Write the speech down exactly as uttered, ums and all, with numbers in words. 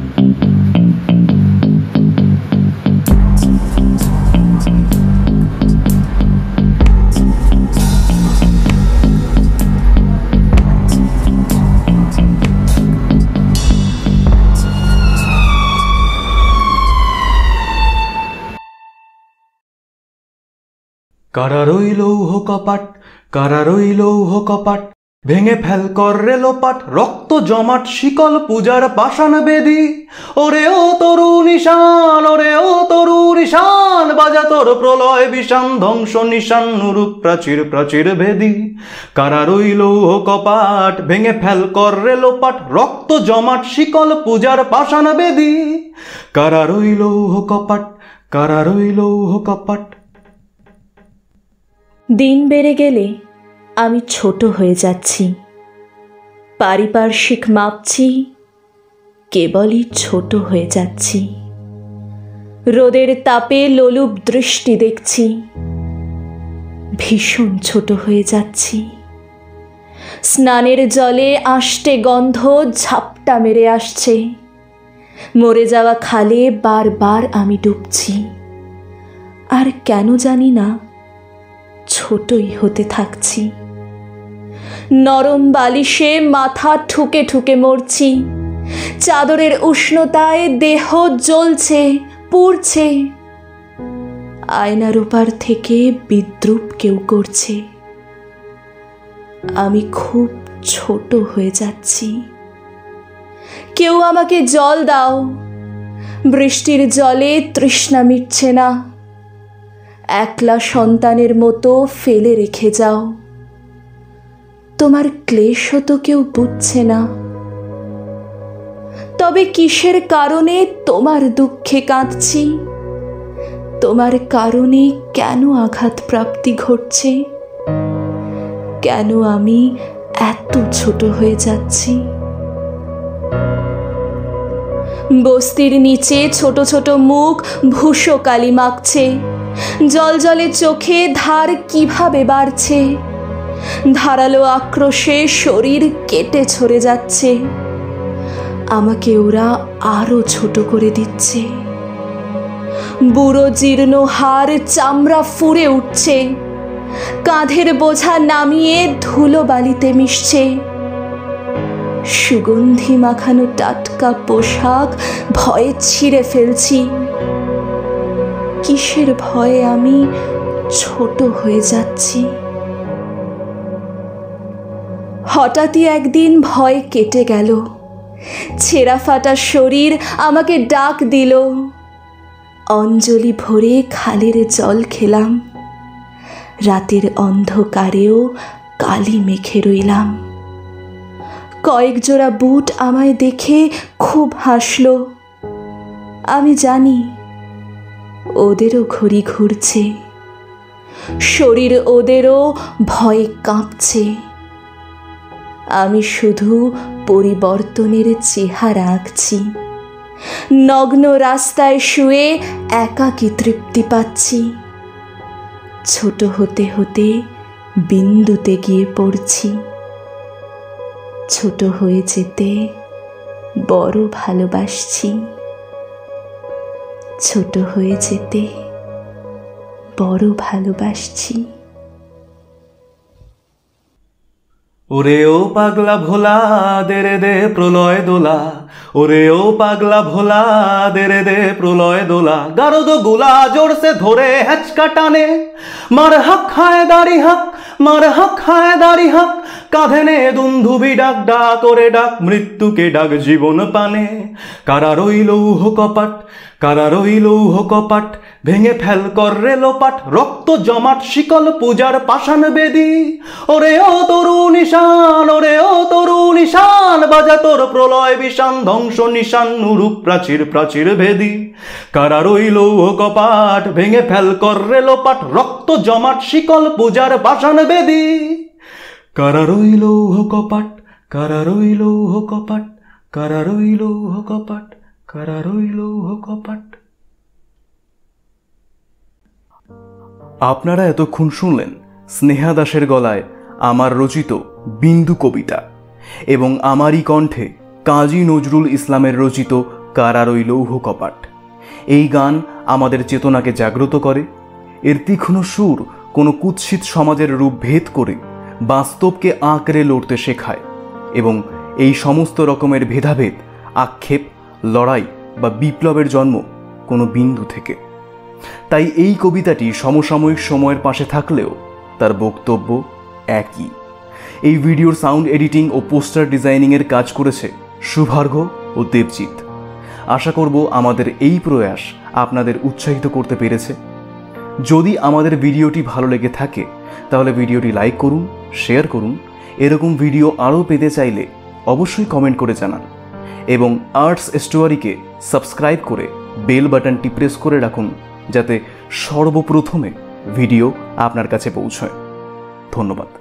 কারারই লৌহ কপাট, কারারই লৌহ কপাট, ভেঙে ফেল কর রে লোপাট, রক্ত জমাট শিকল পূজার পাষাণ বেদি। ওরে ও তরু নিশান, ওরে ও তরু নিশান, বাজা তোর প্রলয় বিষান, ধ্বংস নিশান নুরুপ প্রাচীর প্রাচীর ভেদি। কারারই লৌহ কপাট, ভেঙে ফেল কর রে লোপাট, রক্ত জমাট শিকল পূজার পাষাণ বেদি। কারারই লৌহ কপাট, কারারই লৌহ কপাট। দিন বেড়ে গেলে আমি ছোট হয়ে যাচ্ছি, পারিপার্শ্বিক মাপছি, কেবলই ছোট হয়ে যাচ্ছি। রোদের তাপে লোলুপ দৃষ্টি দেখছি, ভীষণ ছোট হয়ে যাচ্ছি। স্নানের জলে আষ্টে গন্ধ ঝাপটা মেরে আসছে, মরে যাওয়া খালে বারবার আমি ডুবছি। আর কেন জানি না ছোটই হতে থাকছি। নরম বালিশে মাথা ঠুকে ঠুকে মরছি, চাদরের উষ্ণতায় দেহ জ্বলছে পুড়ছে। আয়নার ওপার থেকে বিদ্রূপ কেউ করছে, আমি খুব ছোট হয়ে যাচ্ছি। কেউ আমাকে জল দাও, বৃষ্টির জলে তৃষ্ণা মিটছে না। একলা সন্তানের মতো ফেলে রেখে যাও, তোমার ক্লেশও তো কেউ বুঝছে না। তবে কিসের কারণে তোমার দুঃখে কাঁদছি, তোমার কারণে কেন আঘাত প্রাপ্তি ঘটছে, কেন আমি এত ছোট হয়ে যাচ্ছি। বস্তির নিচে ছোট ছোট মুখ ভূষো কালি মাখছে, জল জলে চোখে ধার কিভাবে বাড়ছে। ধারালো আক্রোশে শরীর কেটে ছড়ে যাচ্ছে, আমাকে ওরা আরো ছোট করে দিচ্ছে। বুড়ো জীর্ণ হাড় চামড়া ফুঁড়ে উঠছে, কাঁধের বোঝা নামিয়ে ধুলো বালিতে মিশছে। সুগন্ধি মাখানো টাটকা পোশাক ভয়ে ছিঁড়ে ফেলছি। কিসের ভয়ে আমি ছোট হয়ে যাচ্ছি। হঠাৎই একদিন ভয় কেটে গেল, ছেঁড়া ফাটা শরীর আমাকে ডাক দিল। অঞ্জলি ভরে খালের জল খেলাম, রাতের অন্ধকারেও কালি মেখে রইলাম। কয়েক জোড়া বুট আমায় দেখে খুব হাসলো। আমি জানি ওদেরও ঘড়ি ঘুরছে, শরীর ওদেরও ভয়ে কাঁপছে। আমি শুধু পরিবর্তনের চেহারা আঁকছি, নগ্ন রাস্তায় শুয়ে একাকী তৃপ্তি পাচ্ছি। ছোট হতে হতে বিন্দুতে গিয়ে পড়ছি, ছোট হয়ে যেতে বড় ভালোবাসছি, ছোট হয়ে যেতে বড় ভালোবাসছি। ওরে ও পাগলা ভোলা দে রে দে প্রলয় দোলা, ওরে ও পাগলা ভোলা দে রে দে প্রলয় দোলা। গারদ গুলা জোরসে ধরে হেঁচকা টানে, মার হাক খায় দাড়ি হাক, মার হাক খায় দাড়ি হাক। কাঁধে নে দুন্ধুবি ডাক, ডাক করে ডাক মৃত্যুকে ডাক জীবন পানে। কারা রইল লৌহ কপাট, কারা রইল লৌহ কপাট, ভেঙে ফেল কর রে লোপাট, রক্ত জমাট শিকল পূজার পাষাণ বেদি। ওরে ও তরু নিশান, ওরে ও তরু নিশান, বাজা তোর প্রলয় বিষান, ধ্বংস নিশান নুরুপ প্রাচীর প্রাচীর ভেদি। কারা রইল লৌহ কপাট, ভেঙে ফেল কর রে লোপাট, রক্ত জমাট শিকল পূজার পাষাণ বেদি। কারা রইল লৌহ কপাট, কারা রইল লৌহ কপাট, কারা রইল লৌহ কপাট, কারা রইল লৌহ কপাট। আপনারা এতক্ষণ শুনলেন স্নেহা দাসের গলায় আমার রচিত বিন্দু কবিতা এবং আমারই কণ্ঠে কাজী নজরুল ইসলামের রচিত কারার ওই লৌহ কপাট। এই গান আমাদের চেতনাকে জাগ্রত করে। এর তীক্ষ্ণ সুর কোনো কুৎসিত সমাজের রূপ ভেদ করে বাস্তবকে আঁকড়ে লড়তে শেখায় এবং এই সমস্ত রকমের ভেদাভেদ, আক্ষেপ, লড়াই বা বিপ্লবের জন্ম কোনো বিন্দু থেকে। তাই এই কবিতাটি সমসাময়িক সময়ের পাশে থাকলেও তার বক্তব্য একই। এই ভিডিওর সাউন্ড এডিটিং ও পোস্টার ডিজাইনিংয়ের কাজ করেছে শুভার্ঘ ও দেবজিৎ। আশা করব আমাদের এই প্রয়াস আপনাদের উৎসাহিত করতে পেরেছে। যদি আমাদের ভিডিওটি ভালো লেগে থাকে তাহলে ভিডিওটি লাইক করুন, শেয়ার করুন। এরকম ভিডিও আরও পেতে চাইলে অবশ্যই কমেন্ট করে জানান এবং আর্টস স্টোরিকে সাবস্ক্রাইব করে বেল বাটনটি প্রেস করে রাখুন যাতে সর্বপ্রথমে ভিডিও আপনার কাছে পৌঁছয়। ধন্যবাদ।